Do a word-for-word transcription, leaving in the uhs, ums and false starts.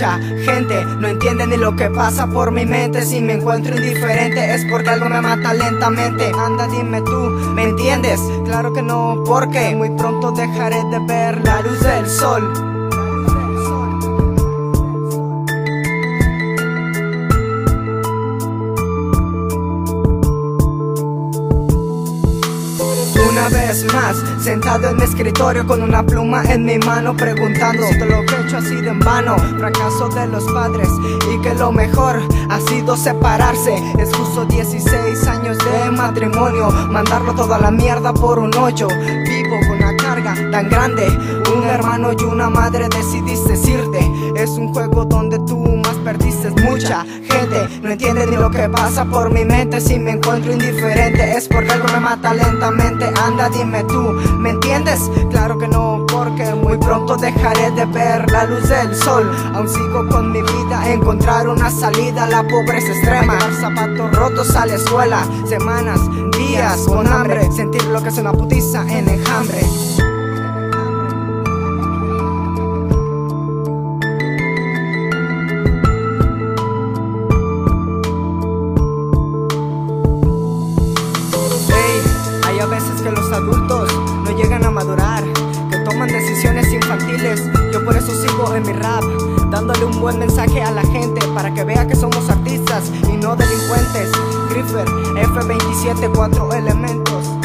Mucha gente no entiende ni lo que pasa por mi mente. Si me encuentro indiferente es porque algo me mata lentamente. Anda, dime tú, ¿me entiendes? Claro que no, porque muy pronto dejaré de ver la luz del sol. Una vez más, sentado en mi escritorio con una pluma en mi mano, preguntando si todo lo que he hecho ha sido en vano. Fracaso de los padres y que lo mejor ha sido separarse. Es justo dieciséis años de matrimonio, mandarlo todo a la mierda por un hoyo. Vivo con una carga tan grande, un hermano y una madre decidiste irte. Es un juego donde tú más perdiste. Mucha gente no entiende ni lo que pasa por mi mente. Si me encuentro indiferente es porque algo me mata lentamente. Anda, dime tú, ¿me entiendes? Claro que no, porque muy pronto dejaré de ver la luz del sol. Aún sigo con mi vida, encontrar una salida a la pobreza extrema. Llevar zapatos rotos a la escuela, semanas, días con hambre, sentir lo que es una putiza en enjambre. Hay a veces que los adultos no llegan a madurar, que toman decisiones infantiles. Yo por eso sigo en mi rap, dándole un buen mensaje a la gente, para que vea que somos artistas y no delincuentes. Griffer, F veintisiete, cuatro elementos.